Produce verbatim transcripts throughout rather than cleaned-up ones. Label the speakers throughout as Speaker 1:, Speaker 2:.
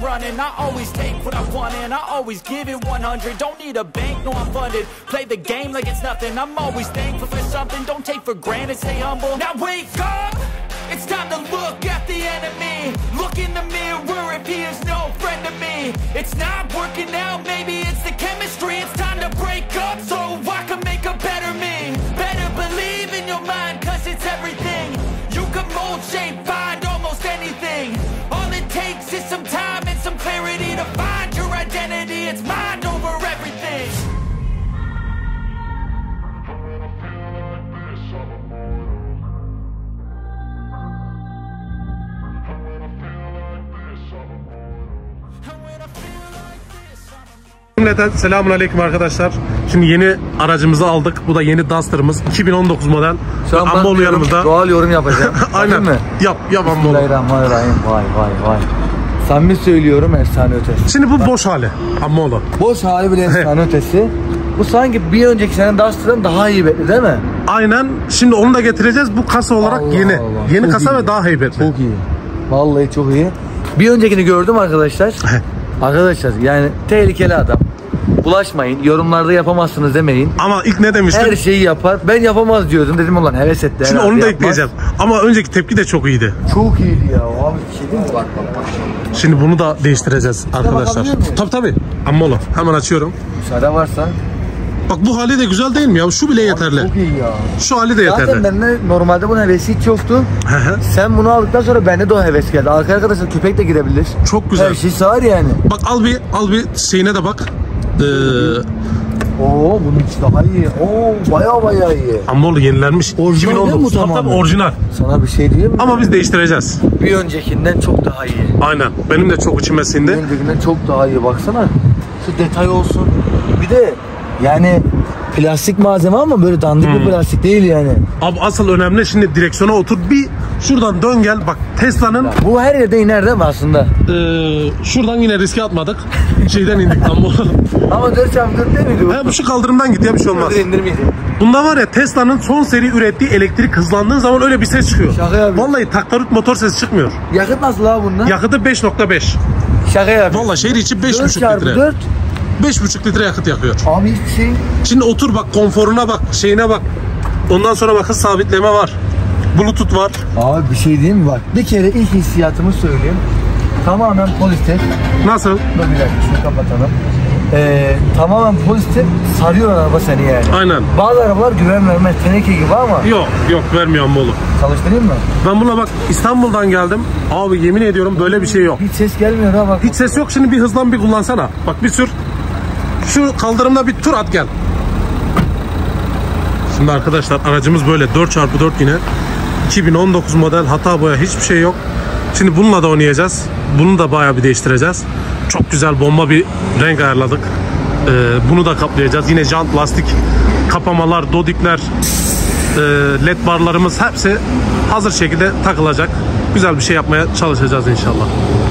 Speaker 1: running. I always take what I want and I always give it one hundred. Don't need a bank, no I'm funded. Play the game like it's nothing. I'm always thankful for something. Don't take for granted, stay humble. Now wake up, it's time to look at the enemy. Look in the mirror if he is no friend to me. It's not working out, maybe it's the chemistry. It's time to break up so I can make a better me. Better believe in your mind, cause it's everything. You can mold, shape, find almost anything. All it takes is some time and some clarity to find your identity. It's mind over everything.
Speaker 2: Cümleten selamun aleyküm arkadaşlar. Şimdi yeni aracımızı aldık. Bu da yeni Duster'ımız. iki bin on dokuz model.
Speaker 3: Şu an
Speaker 2: Ammoğlu yanımızda.
Speaker 3: Doğal yorum yapacağım.
Speaker 2: Aynen.
Speaker 3: Mi?
Speaker 2: Yap, yap Ammoğlu.
Speaker 3: Bismillahirrahmanirrahim. Vay vay vay. Samimi söylüyorum, efsane ötesi.
Speaker 2: Şimdi bu boş hali Ammoğlu.
Speaker 3: Boş hali bile efsane ötesi. Bu sanki bir önceki sene Duster'dan daha iyi bekli değil mi?
Speaker 2: Aynen. Şimdi onu da getireceğiz. Bu kasa olarak
Speaker 3: Allah
Speaker 2: yeni.
Speaker 3: Allah.
Speaker 2: Yeni
Speaker 3: Çok
Speaker 2: kasa
Speaker 3: iyi.
Speaker 2: ve daha heybetli.
Speaker 3: Çok iyi. Vallahi çok iyi. Bir öncekini gördüm arkadaşlar. Arkadaşlar yani tehlikeli adam. Bulaşmayın, yorumlarda yapamazsınız demeyin.
Speaker 2: Ama ilk ne demiştim?
Speaker 3: Her şeyi yapar. Ben yapamaz diyordum. Dedim ulan heves etti.
Speaker 2: Şimdi onu da yapmaz. Ekleyeceğim. Ama önceki tepki de çok iyiydi.
Speaker 3: Çok iyiydi ya. Abi bir şey değil mi? Bak bak bak.
Speaker 2: Şimdi bunu da değiştireceğiz arkadaşlar. Tabii tabii. Ammoğlu. Hemen açıyorum.
Speaker 3: Müsaade varsa.
Speaker 2: Bak bu hali de güzel değil mi ya? Şu bile yeterli.
Speaker 3: Abi çok iyi ya.
Speaker 2: Şu hali de yeterli.
Speaker 3: Zaten bende normalde bunun hevesi hiç yoktu. Sen bunu aldıktan sonra bende de o heves geldi. Arka arkadaşlar köpek de girebilir.
Speaker 2: Çok güzel.
Speaker 3: Her şey sığar yani.
Speaker 2: Bak al bir al bir şeyine de bak. Ee,
Speaker 3: Oo bunun içi daha iyi. Oo baya baya iyi.
Speaker 2: Ammoğlu yenilenmiş.
Speaker 3: Orijinal
Speaker 2: iki bin on dokuz.
Speaker 3: değil mi bu
Speaker 2: Tabii
Speaker 3: tamamen?
Speaker 2: tabii orijinal.
Speaker 3: Sana bir şey diyeyim mi?
Speaker 2: Ama biz değiştireceğiz.
Speaker 3: Bir öncekinden çok daha iyi.
Speaker 2: Aynen. Benim de çok içime
Speaker 3: Bir
Speaker 2: sindi.
Speaker 3: öncekinden çok daha iyi. Baksana. Şu detay olsun. Bir de yani plastik malzeme ama böyle dandik
Speaker 2: Hmm.
Speaker 3: bir plastik değil yani.
Speaker 2: Abi asıl önemli şimdi direksiyona otur. Bir şuradan dön gel. Bak Tesla'nın
Speaker 3: Bu her yerde iner değil mi aslında?
Speaker 2: e, şuradan yine riske atmadık. Şeyden indik tam bu.
Speaker 3: Ama dört çarpı dört değil miydi bu?
Speaker 2: He, bu şu kaldırımdan git ya bir şey olmaz.
Speaker 3: İndirmeyeceğim.
Speaker 2: Bunda var ya Tesla'nın son seri ürettiği elektrik hızlandığın zaman öyle bir ses çıkıyor.
Speaker 3: Şaka yapıyor.
Speaker 2: Vallahi taktarut motor sesi çıkmıyor.
Speaker 3: Yakıt nasıl abi bunda?
Speaker 2: Yakıtı beş nokta beş.
Speaker 3: Şaka yapıyor.
Speaker 2: Vallahi şehir içi beş
Speaker 3: dört
Speaker 2: buçuk
Speaker 3: çarpı
Speaker 2: litre.
Speaker 3: dört.
Speaker 2: beş buçuk litre yakıt yakıyor.
Speaker 3: Abi hiçbir şey.
Speaker 2: Şimdi otur bak konforuna bak, şeyine bak. Ondan sonra bak hız sabitleme var. Bluetooth var.
Speaker 3: Abi bir şey diyeyim mi bak. Bir kere ilk hissiyatımı söyleyeyim. Tamamen pozitif.
Speaker 2: Nasıl?
Speaker 3: Dur bir dakika şunu kapatalım. Ee, tamamen pozitif sarıyor araba seni yani.
Speaker 2: Aynen.
Speaker 3: Bazı arabalar güven vermez teneke gibi ama.
Speaker 2: Yok yok vermiyor Ammoğlu.
Speaker 3: Çalıştırayım mı?
Speaker 2: Ben buna bak İstanbul'dan geldim. Abi yemin ediyorum böyle bir şey yok.
Speaker 3: Hiç ses gelmiyor ha bak.
Speaker 2: Hiç ses yok. Şimdi bir hızlan bir kullansana. Bak bir sür. Şu kaldırımda bir tur at gel. Şimdi arkadaşlar aracımız böyle dört çarpı dört yine. iki bin on dokuz model, hata boya hiçbir şey yok. Şimdi bununla da oynayacağız. Bunu da bayağı bir değiştireceğiz. Çok güzel bomba bir renk ayarladık. Ee, bunu da kaplayacağız. Yine jant, lastik kapamalar, dodikler, e, led barlarımız hepsi hazır şekilde takılacak. Güzel bir şey yapmaya çalışacağız inşallah.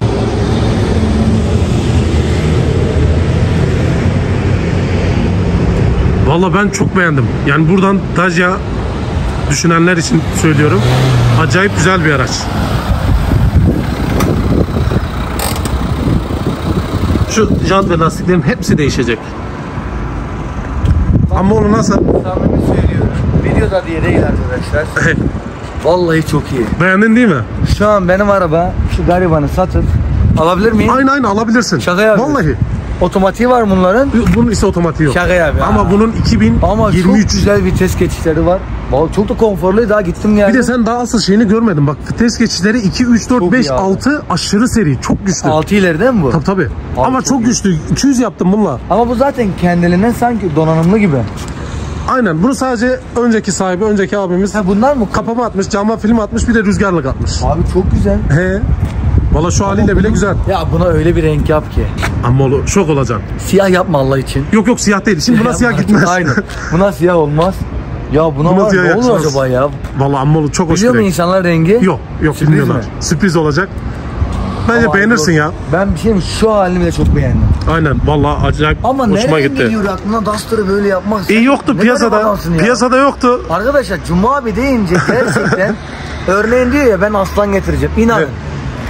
Speaker 2: Vallahi ben çok beğendim. Yani buradan Dacia düşünenler için söylüyorum. Acayip güzel bir araç. Şu jant ve lastiklerin hepsi değişecek. Ama onu nasıl?
Speaker 3: Samimi söylüyorum. Videoda diye değil arkadaşlar. Vallahi çok iyi.
Speaker 2: Beğendin değil mi?
Speaker 3: Şu an benim araba şu garibanı satıp alabilir miyim?
Speaker 2: Aynı aynı alabilirsin.
Speaker 3: Şaka yapıyorsun.
Speaker 2: Vallahi.
Speaker 3: Otomatiği var bunların.
Speaker 2: Bunun ise otomatiği yok.
Speaker 3: Şaka yapıyor.
Speaker 2: Ama bunun iki bin
Speaker 3: Ama
Speaker 2: yirmi üç.
Speaker 3: çok güzel vites geçişleri var. Vallahi çok da konforlu, daha gittim geldim.
Speaker 2: Bir de sen daha asıl şeyini görmedin. Bak vites geçişleri iki, üç, dört,
Speaker 3: Çok
Speaker 2: beş,
Speaker 3: iyi abi.
Speaker 2: altı aşırı seri. Çok güçlü.
Speaker 3: altı ileri değil mi bu?
Speaker 2: Tabii tabii. Ama
Speaker 3: çok
Speaker 2: çok
Speaker 3: iyi.
Speaker 2: güçlü. iki yüz yaptım bununla.
Speaker 3: Ama bu zaten kendiliğinden sanki donanımlı gibi.
Speaker 2: Aynen. Bunu sadece önceki sahibi, önceki abimiz
Speaker 3: Ha bunlar mı?
Speaker 2: kapama atmış, cama film atmış, bir de rüzgarlık atmış.
Speaker 3: Abi çok güzel.
Speaker 2: He. Valla şu haliyle bile güzel.
Speaker 3: Ya buna öyle bir renk yap ki.
Speaker 2: Ama oğlum şok olacaksın.
Speaker 3: Siyah yapma Allah için.
Speaker 2: Yok yok siyah değil. Şimdi buna siyah gitmez.
Speaker 3: Aynen. Buna siyah olmaz. Ya buna,
Speaker 2: Buna
Speaker 3: var
Speaker 2: siyah
Speaker 3: ne olur
Speaker 2: yakışmaz.
Speaker 3: acaba ya?
Speaker 2: Valla amma oğlum çok hoş
Speaker 3: Biliyor
Speaker 2: bir
Speaker 3: mu
Speaker 2: renk.
Speaker 3: insanlar rengi?
Speaker 2: Yok yok
Speaker 3: Sürpriz
Speaker 2: bilmiyorlar.
Speaker 3: mi?
Speaker 2: Sürpriz olacak. Bence
Speaker 3: Ama
Speaker 2: beğenirsin
Speaker 3: abi,
Speaker 2: ya.
Speaker 3: Ben bir şey mi? Şu halini bile çok beğendim.
Speaker 2: Aynen valla acayip
Speaker 3: Ama
Speaker 2: hoşuma
Speaker 3: nereden
Speaker 2: gitti.
Speaker 3: geliyor aklına Duster'ı böyle yapmak?
Speaker 2: İyi yoktu
Speaker 3: Ne
Speaker 2: piyasada.
Speaker 3: kadar adamsın ya?
Speaker 2: Piyasada yoktu.
Speaker 3: Arkadaşlar Cuma abi deyince gerçekten örneğin diyor ya ben aslan getireceğim. İnanın.
Speaker 2: Evet.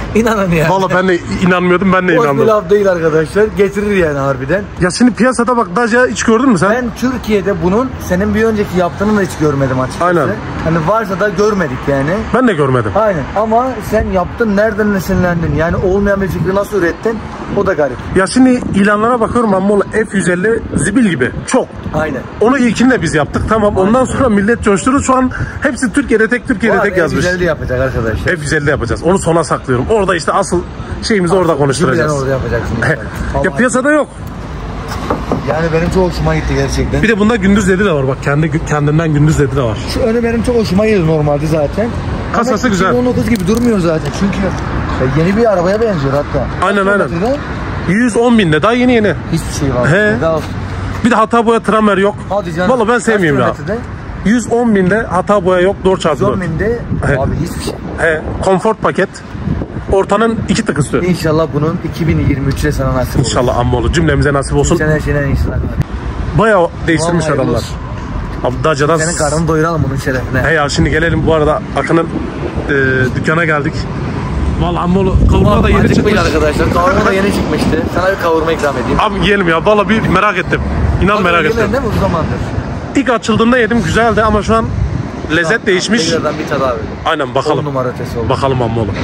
Speaker 3: İnanın ya.
Speaker 2: Valla ben de inanmıyordum, ben de
Speaker 3: Boş bir
Speaker 2: inandım.
Speaker 3: laf değil arkadaşlar. Getirir yani harbiden.
Speaker 2: Ya şimdi piyasada bak Dacia hiç gördün mü sen?
Speaker 3: Ben Türkiye'de bunun senin bir önceki yaptığını da hiç görmedim açıkçası.
Speaker 2: Aynen.
Speaker 3: Hani varsa da görmedik yani.
Speaker 2: Ben de görmedim.
Speaker 3: Aynen ama sen yaptın, nereden esinlendin? Yani olmayan bir fikri nasıl ürettin? O da garip.
Speaker 2: Ya şimdi ilanlara bakıyorum ama F yüz elli zibil gibi. Çok.
Speaker 3: Aynen.
Speaker 2: Onu ilkini de biz yaptık, tamam. Ondan sonra millet coşturdu. Şu an hepsi Türkiye'de tek, Türkiye'de tek yazmış.
Speaker 3: F yüz elli yapacak arkadaşlar.
Speaker 2: F yüz elli yapacağız. Onu sona saklıyorum. Orada işte asıl şeyimizi orada konuşturacağız.
Speaker 3: Orada yapacaksın.
Speaker 2: Ya piyasada yok.
Speaker 3: Yani benim çok hoşuma gitti gerçekten.
Speaker 2: Bir de bunda gündüz ledi de var bak. Kendi kendinden gündüz ledi de var.
Speaker 3: Şu önü benim çok hoşuma gitti normalde zaten.
Speaker 2: Kasası
Speaker 3: Ama
Speaker 2: güzel.
Speaker 3: iki bin on dokuz gibi durmuyor zaten. Çünkü yeni bir arabaya benziyor hatta.
Speaker 2: Aynen aynen.
Speaker 3: Kilometrede
Speaker 2: yüz on binde daha yeni yeni.
Speaker 3: hiçbir şey var.
Speaker 2: He.
Speaker 3: Daha...
Speaker 2: Bir de hata boya tramer yok.
Speaker 3: Hadi canım.
Speaker 2: Valla ben sevmiyorum ya.
Speaker 3: Kilometrede?
Speaker 2: yüz on binde hata boya yok. dört çarpı dört.
Speaker 3: yüz on binde
Speaker 2: He.
Speaker 3: abi hiçbir şey.
Speaker 2: He, konfort paket. Ortanın iki tık üstü.
Speaker 3: İnşallah bunun iki bin yirmi üçte sana nasip olur.
Speaker 2: İnşallah amma olur. Cümlemize nasip olsun.
Speaker 3: Sen her şeyden iyisi.
Speaker 2: Bayağı değiştirmiş
Speaker 3: Vallahi
Speaker 2: adamlar.
Speaker 3: olsun.
Speaker 2: Abi Dacia'dan...
Speaker 3: Senin karnını doyuralım bunun şerefine.
Speaker 2: He ya şimdi gelelim bu arada Akın'ın e, dükkana geldik. Vallahi amma olur. Kavurma da yeni çıkmış.
Speaker 3: Arkadaşlar kavurma da yeni çıkmıştı. Sana bir kavurma ikram edeyim.
Speaker 2: Abi yiyelim ya. Vallahi bir merak ettim. İnan merak ettim.
Speaker 3: Değil mi uzun zamandır?
Speaker 2: İlk açıldığında yedim, güzeldi ama şu an lezzet değişmiş.
Speaker 3: Tekrardan bir tadı abi.
Speaker 2: Aynen bakalım.
Speaker 3: On numara ötesi oldu.
Speaker 2: Bakalım amma olur.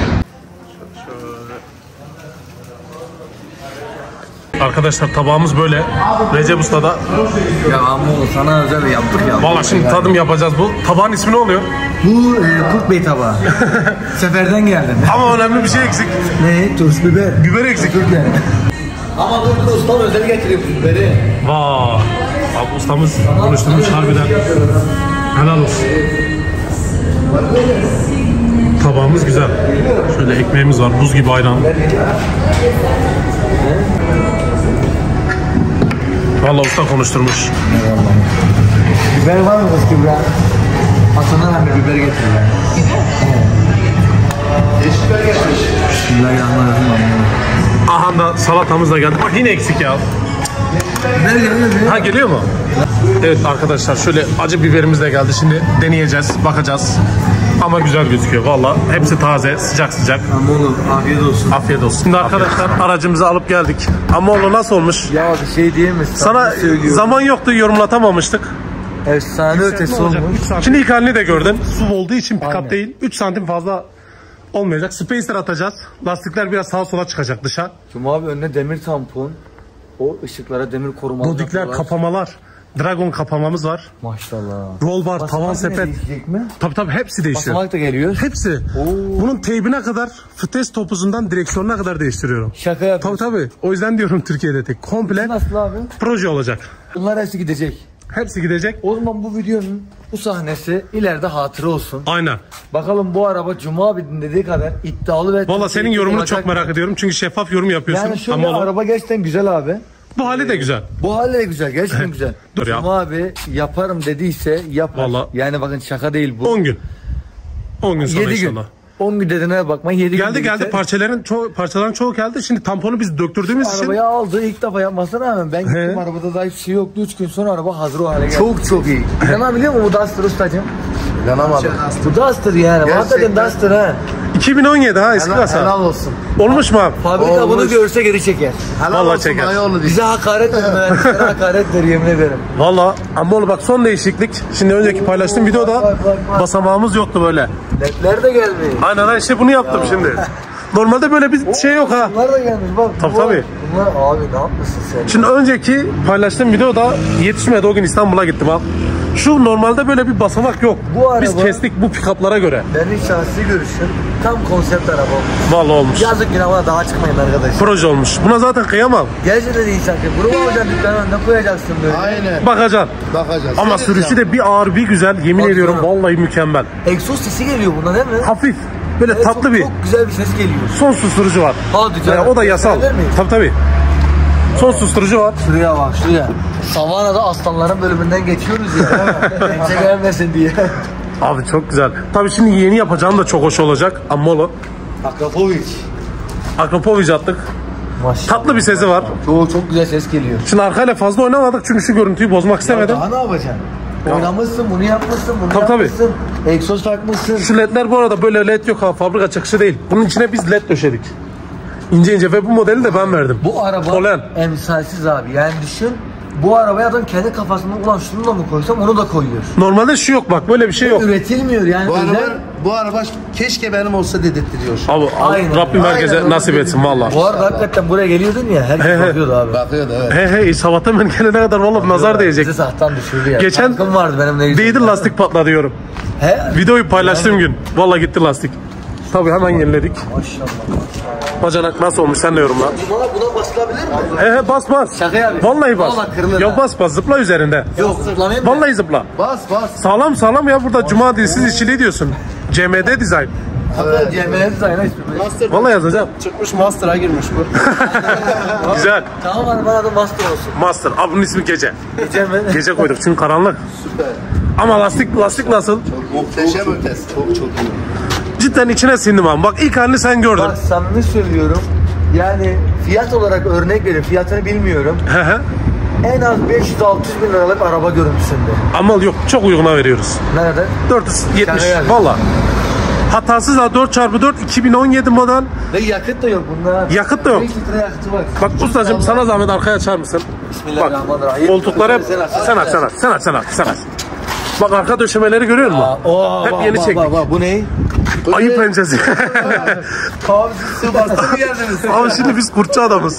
Speaker 2: Arkadaşlar tabağımız böyle. Recep Usta'da.
Speaker 3: Ya Ammoğlu sana özel yaptık ya.
Speaker 2: Vallahi şimdi tadım yapacağız. Bu tabağın ismi ne oluyor?
Speaker 3: Bu e, Kurt Bey tabağı. Seferden geldin.
Speaker 2: Ama önemli bir şey eksik.
Speaker 3: Ne? Turş biber.
Speaker 2: Biber eksik.
Speaker 3: Ama dur dur ustam özel getiriyor biberi.
Speaker 2: Vaa. Abi ustamız konuşturmuş harbiden. Helal olsun. Tabağımız güzel. Şöyle ekmeğimiz var. Buz gibi ayran. Vallahi usta konuşturmuş.
Speaker 3: Biber var mı kız Kübra? Hasan'dan hem bir biber getir ya. Biber getirmiş. Bismillahirrahmanirrahim.
Speaker 2: Aha da salatamız da geldi. Bak yine eksik ya.
Speaker 3: Biber geliyor mu?
Speaker 2: Ha geliyor mu? Evet arkadaşlar şöyle acı biberimiz de geldi. Şimdi deneyeceğiz, bakacağız. Ama güzel gözüküyor valla. Hepsi taze, sıcak sıcak.
Speaker 3: Ammoğlu afiyet olsun.
Speaker 2: Afiyet olsun. Şimdi arkadaşlar aracımızı alıp geldik. Ammoğlu nasıl olmuş?
Speaker 3: Ya bir şey değil mi?
Speaker 2: Sana zaman yoktu, yorumlatamamıştık.
Speaker 3: Efsane ötesi olmuş.
Speaker 2: Şimdi ilk halini de gördün. S U V olduğu için
Speaker 3: Aynen.
Speaker 2: pick-up değil. üç santim fazla olmayacak. Spacer atacağız. Lastikler biraz sağa sola çıkacak dışa.
Speaker 3: Cuma abi önüne demir tampon. O ışıklara demir korumalı.
Speaker 2: Dodikler,
Speaker 3: yapıyorlar.
Speaker 2: kapamalar. Dragon kapamamız var.
Speaker 3: Maşallah.
Speaker 2: Roll var,
Speaker 3: Basamak
Speaker 2: tavan
Speaker 3: yine
Speaker 2: sepet.
Speaker 3: değişecek mi?
Speaker 2: Tabii tabii hepsi değişiyor.
Speaker 3: Basamak da geliyor.
Speaker 2: Hepsi.
Speaker 3: Oo.
Speaker 2: Bunun teybine kadar, vites topuzundan direksiyonuna kadar değiştiriyorum.
Speaker 3: Şaka
Speaker 2: Tabii
Speaker 3: yapıyorsun.
Speaker 2: tabii. O yüzden diyorum Türkiye'de tek. Komple
Speaker 3: Nasıl abi?
Speaker 2: proje olacak.
Speaker 3: Bunlar hepsi gidecek.
Speaker 2: Hepsi gidecek.
Speaker 3: O zaman bu videonun bu sahnesi ileride hatıra olsun.
Speaker 2: Aynen.
Speaker 3: Bakalım bu araba Cuma abinin dediği kadar iddialı ve...
Speaker 2: Valla senin yorumunu çok merak ediyorum. Çünkü şeffaf yorum yapıyorsun.
Speaker 3: Yani şöyle
Speaker 2: Ama
Speaker 3: araba gerçekten güzel abi.
Speaker 2: bu hali de güzel.
Speaker 3: Bu hali de güzel, gerçekten güzel.
Speaker 2: Dur ya.
Speaker 3: Cuma abi yaparım dediyse yapar.
Speaker 2: Vallahi.
Speaker 3: Yani bakın şaka değil bu.
Speaker 2: on gün. on gün sonra
Speaker 3: yedi gün.
Speaker 2: inşallah.
Speaker 3: on gün dediğine bakma yedi gün.
Speaker 2: Geldi geldi
Speaker 3: biter.
Speaker 2: parçaların çoğu parçaların çoğu geldi. Şimdi tamponu biz döktürdüğümüz için
Speaker 3: Arabayı aldı ilk defa yapmasına rağmen ben gittim
Speaker 2: He.
Speaker 3: arabada daha hiçbir şey yoktu. üç gün sonra araba hazır o hale geldi. Çok çok iyi. İnanabiliyor musun bu Duster ustacığım? İnanamadım. Bu Duster yani. Hakikaten Duster ha.
Speaker 2: iki bin on yedi ha eski kasa.
Speaker 3: olsun.
Speaker 2: Olmuş mu abi?
Speaker 3: Fabrika
Speaker 4: Olmuş.
Speaker 3: bunu görse geri çeker.
Speaker 2: Vallahi çeker.
Speaker 3: Bize hakaret ver, mühendislere hakaret ver yemin ederim.
Speaker 2: Valla ama oğlum bak son değişiklik. Şimdi önceki paylaştığım videoda
Speaker 3: bak, bak, bak.
Speaker 2: basamağımız yoktu böyle.
Speaker 3: Ledler de gelmiş.
Speaker 2: Aynen ha, işte bunu yaptım şimdi. Normalde böyle bir şey yok ha.
Speaker 3: Bunlar da gelmiş bak.
Speaker 2: Tabii,
Speaker 3: bunlar,
Speaker 2: tabii.
Speaker 3: Bunlar abi ne yapmışsın sen?
Speaker 2: Şimdi önceki paylaştığım videoda yetişmedi, o gün İstanbul'a gittim al. Şu normalde böyle bir basamak yok.
Speaker 3: Bu araba-
Speaker 2: Biz kestik bu pick-up'lara göre.
Speaker 3: Benim şahsi görüşüm tam konsept araba olmuş.
Speaker 2: Vallahi olmuş.
Speaker 3: Yazık günah bana daha çıkmayın arkadaşlar.
Speaker 2: Proje olmuş. Buna zaten kıyamam.
Speaker 3: Gerçekten insan ki. Bunu alacaksın dükkanın önüne koyacaksın böyle.
Speaker 4: Aynen.
Speaker 2: Bakacaksın.
Speaker 4: Bakacağız.
Speaker 2: Ama sürüşü de bir ağır bir güzel. Yemin
Speaker 3: Bak
Speaker 2: ediyorum
Speaker 3: canım.
Speaker 2: vallahi mükemmel.
Speaker 3: Egzoz sesi geliyor buna değil mi?
Speaker 2: Hafif. Böyle
Speaker 3: Evet,
Speaker 2: tatlı
Speaker 3: çok,
Speaker 2: bir
Speaker 3: Çok güzel bir ses geliyor.
Speaker 2: son susturucu var.
Speaker 3: Hadi canım.
Speaker 2: Yani o da yasal.
Speaker 3: Gösterebilir miyim?
Speaker 2: Tabii tabii. Son susturucu var.
Speaker 3: Şuraya bak şuraya. Savana'da aslanların bölümünden geçiyoruz ya. Kimse gelmesin diye.
Speaker 2: Abi çok güzel. Tabii şimdi yeni yapacağım da çok hoş olacak. Amolo.
Speaker 3: Akrapovic.
Speaker 2: Akrapovic attık.
Speaker 3: Maşallah.
Speaker 2: Tatlı bir sesi var.
Speaker 3: Çok çok güzel ses geliyor.
Speaker 2: Şimdi arkayla fazla oynamadık çünkü şu görüntüyü bozmak istemedim.
Speaker 3: Daha ne yapacaksın? Oynamışsın, bunu yapmışsın, bunu
Speaker 2: Tabii,
Speaker 3: yapmışsın. Egzoz takmışsın.
Speaker 2: Şu ledler bu arada böyle led yok ha, fabrika çıkışı değil. Bunun içine biz led döşedik. İnce ince ve bu modeli de ben verdim.
Speaker 3: Bu araba
Speaker 2: Polen.
Speaker 3: emsalsiz abi. Yani düşün, bu arabaya adam kendi kafasından ulan şunu da mı koysam onu da koyuyor.
Speaker 2: Normalde şu yok bak, böyle bir şey yok.
Speaker 3: Üretilmiyor yani.
Speaker 4: Bu
Speaker 3: özel...
Speaker 4: araba, bu araba keşke benim olsa dedirtiyor.
Speaker 2: Abi
Speaker 3: Aynen.
Speaker 2: Rabbim herkese
Speaker 4: Aynen.
Speaker 2: nasip etsin valla.
Speaker 3: Bu arada hakikaten buraya geliyordun ya, herkes
Speaker 2: He he.
Speaker 3: bakıyordu abi.
Speaker 4: Bakıyor da evet.
Speaker 2: He he, sabahtan ben gelene kadar valla nazar değecek.
Speaker 3: Bizi sahtan düşürdü ya.
Speaker 2: Geçen
Speaker 3: Tankım vardı benim ne
Speaker 2: değdi, lastik patladı diyorum.
Speaker 3: He?
Speaker 2: Videoyu paylaştığım gün valla gitti lastik. Tabii hemen yeniledik.
Speaker 3: Maşallah maşallah.
Speaker 2: Bacanak nasıl olmuş sen de yorumla.
Speaker 3: Buna, buna basılabilir mi?
Speaker 2: He he, bas bas.
Speaker 3: Şaka yapayım.
Speaker 2: Vallahi bas.
Speaker 3: Vallahi kırılır
Speaker 2: Yok
Speaker 3: ha.
Speaker 2: bas bas, zıpla üzerinde.
Speaker 3: Yok zıplamayayım mı?
Speaker 2: Vallahi zıpla.
Speaker 4: Bas bas.
Speaker 2: Sağlam sağlam ya, burada cuma dilsiz işçiliği diyorsun. C M D Design.
Speaker 3: Hatta Cemre'ye dayana ismi.
Speaker 4: Master
Speaker 2: Vallahi yazacağım.
Speaker 4: çıkmış master'a girmiş bu.
Speaker 2: Güzel.
Speaker 3: Tamam hadi bana da master olsun.
Speaker 2: Master. Abi bunun ismi Gece.
Speaker 3: Geçen ben.
Speaker 2: Gece koyduk çünkü karanlık.
Speaker 4: Süper.
Speaker 2: Ama lastik lastik nasıl?
Speaker 4: Muhteşem ötesi. Çok çok iyi.
Speaker 2: Cidden içine sindim abi. Bak ilk halini sen gördün.
Speaker 3: Bak samimi söylüyorum. Yani fiyat olarak örnek vereyim. Fiyatını bilmiyorum.
Speaker 2: He he.
Speaker 3: En az beş yüz altı yüz bin liralık araba görüntüsünde.
Speaker 2: Ama yok, çok uyguna veriyoruz.
Speaker 3: Nerede?
Speaker 2: dört yüz yetmiş
Speaker 3: Şaka yani.
Speaker 2: valla. Hatasız da dört çarpı dört iki bin on yedi model.
Speaker 3: Ve yakıt da yok bunda.
Speaker 2: Yakıt da yok.
Speaker 3: beş litre yakıtı var.
Speaker 2: Bak ustacığım sana zahmet arkaya açar mısın? Bak
Speaker 3: Bismillahirrahmanirrahim.
Speaker 2: koltuklar hep sen aç sen aç sen aç sen aç sen aç. Sen aç. Bak arka döşemeleri görüyor musun?
Speaker 3: Oo,
Speaker 2: Hep
Speaker 3: bak,
Speaker 2: yeni
Speaker 3: bak,
Speaker 2: çektik.
Speaker 3: bak, bak. Bu ne?
Speaker 2: Ayı pençesi.
Speaker 3: Abi siz su bastı mı geldiniz?
Speaker 2: Abi şimdi biz kurtçu adamız.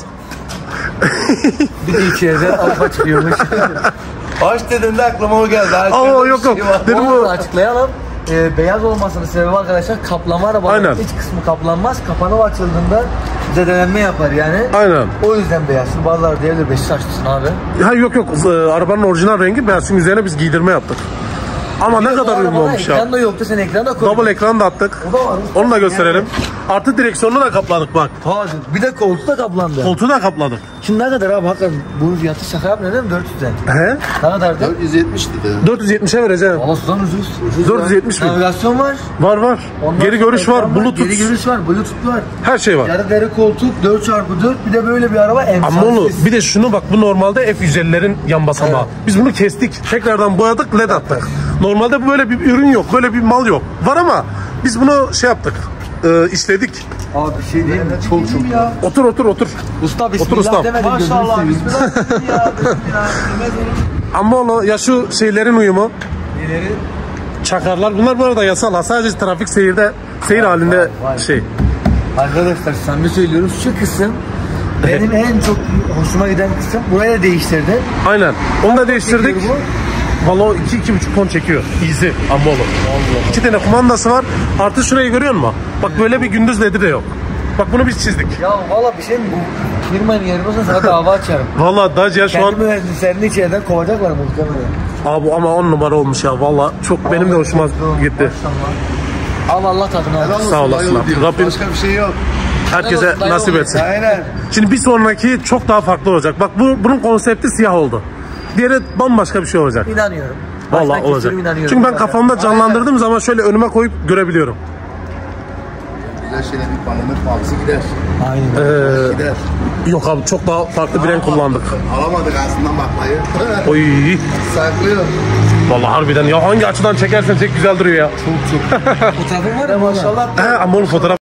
Speaker 3: Bir de içeriden alfa çıkıyormuş.
Speaker 4: Aç dedin de aklıma o geldi.
Speaker 2: Ama yok yok. Dedim
Speaker 3: Bunu
Speaker 2: bu.
Speaker 3: da açıklayalım. Ee, beyaz olmasının sebebi arkadaşlar kaplama arabanın
Speaker 2: Aynen.
Speaker 3: iç kısmı kaplanmaz. Kapanı açıldığında zedelenme yapar yani.
Speaker 2: Aynen.
Speaker 3: O yüzden beyaz. Şimdi bazıları diyebilir beşi açtısın abi.
Speaker 2: Ha yok yok. Ee, Arabanın orijinal rengi beyaz. Şimdi üzerine biz giydirme yaptık. Ama ne kadar uyumlu olmuş ya.
Speaker 3: Ekran da yoktu, sen ekran da koydun.
Speaker 2: Double ekran da attık.
Speaker 3: O da var.
Speaker 2: Onu da gösterelim. Artı direksiyonunu da kapladık bak.
Speaker 3: Tabii. Bir de koltuğu da kaplandı.
Speaker 2: Koltuğu da kapladık.
Speaker 3: Şimdi ne kadar abi hakikaten bunun fiyatı şaka yapmıyor değil mi? dört yüzden.
Speaker 2: He?
Speaker 3: Ne kadardı?
Speaker 4: dört yüz yetmiş dedi.
Speaker 2: dört yüz yetmişe vereceğim.
Speaker 3: Valla sudan ucuz. ucuz
Speaker 2: dört yüz yetmiş bin.
Speaker 3: Navigasyon var.
Speaker 2: Var var.
Speaker 3: Ondan
Speaker 2: Geri
Speaker 3: sonra
Speaker 2: görüş var.
Speaker 3: ekran
Speaker 2: Bluetooth.
Speaker 3: Geri görüş var. Bluetooth var.
Speaker 2: Her şey var.
Speaker 3: Yarı deri koltuk dört çarpı dört, bir de böyle bir araba emsalsiz.
Speaker 2: Ama onu bir de şunu bak, bu normalde F yüz ellilerin yan basamağı.
Speaker 3: Evet.
Speaker 2: Biz bunu kestik. Tekrardan boyadık, led attık. Normalde böyle bir ürün yok. Böyle bir mal yok. Var ama biz bunu şey yaptık. E, işledik.
Speaker 3: Abi bir şey değil mi? Çok çok iyi.
Speaker 2: Otur otur otur.
Speaker 3: Usta bismillah
Speaker 2: Otur ustam.
Speaker 3: demedim.
Speaker 4: Maşallah
Speaker 3: gözünü seveyim.
Speaker 4: bismillah ya. Bismillah.
Speaker 2: Ama onu ya şu şeylerin uyumu.
Speaker 3: Neleri?
Speaker 2: Çakarlar. Bunlar bu arada yasal. Ha. Sadece trafik seyirde seyir halinde
Speaker 3: vay.
Speaker 2: şey.
Speaker 3: Arkadaşlar samimi söylüyorum, şu kısım benim en çok hoşuma giden kısım. Burayı da değiştirdi.
Speaker 2: Aynen. Onu da değiştirdik.
Speaker 3: Çekiyor
Speaker 2: Valla o iki iki buçuk ton çekiyor. Easy. Ama oğlum. İki tane kumandası var. Artı şurayı görüyor musun? Bak böyle bir gündüz ledi de yok. Bak bunu biz çizdik.
Speaker 3: Ya valla bir şey mi bu? Firmanın yerine olsa sana dava açarım.
Speaker 2: Valla Dacia şu an
Speaker 3: Kendi mühendislerini içeriden kovacaklar muhtemelen.
Speaker 2: abi ama on numara olmuş ya. Valla çok benim de hoşuma gitti.
Speaker 3: Maşallah. Al Allah tadını al.
Speaker 4: Helal olsun,
Speaker 2: Sağ olasın
Speaker 4: dayı
Speaker 2: abi.
Speaker 4: diyor.
Speaker 2: Rabbim-
Speaker 4: Başka bir şey yok.
Speaker 2: Herkese
Speaker 3: Helal olsun,
Speaker 2: nasip
Speaker 3: helal
Speaker 2: etsin.
Speaker 4: Aynen.
Speaker 2: Şimdi bir sonraki çok daha farklı olacak. Bak bu bunun konsepti siyah oldu. Diğeri bambaşka bir şey olacak.
Speaker 3: İnanıyorum.
Speaker 2: Vallahi
Speaker 3: Baştan
Speaker 2: olacak.
Speaker 3: kesin inanıyorum.
Speaker 2: Çünkü ben kafamda canlandırdığım zaman şöyle önüme koyup görebiliyorum.
Speaker 4: Güzel şeyler bir banımız mavisi gider.
Speaker 3: Aynen.
Speaker 2: Ee,
Speaker 4: Gider.
Speaker 2: yok abi çok daha farklı bir renk kullandık.
Speaker 4: Alamadık aslında bakmayı.
Speaker 2: Oy.
Speaker 4: Saklıyor.
Speaker 2: Vallahi harbiden ya hangi açıdan çekersen çek güzel duruyor ya.
Speaker 3: Fotoğrafın var ya maşallah.
Speaker 2: He, ama onun fotoğraf